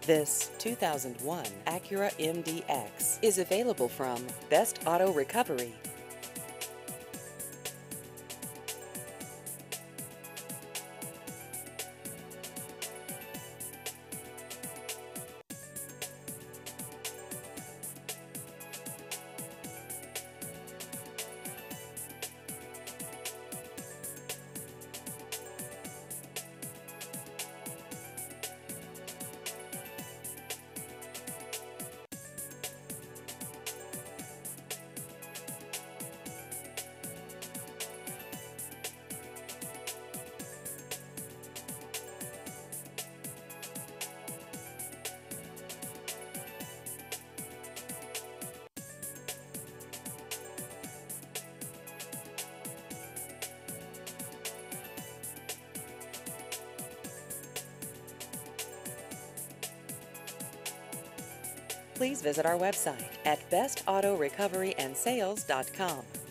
This 2001 Acura MDX is available from Best Auto Recovery. Please visit our website at bestautorecoveryandsales.com.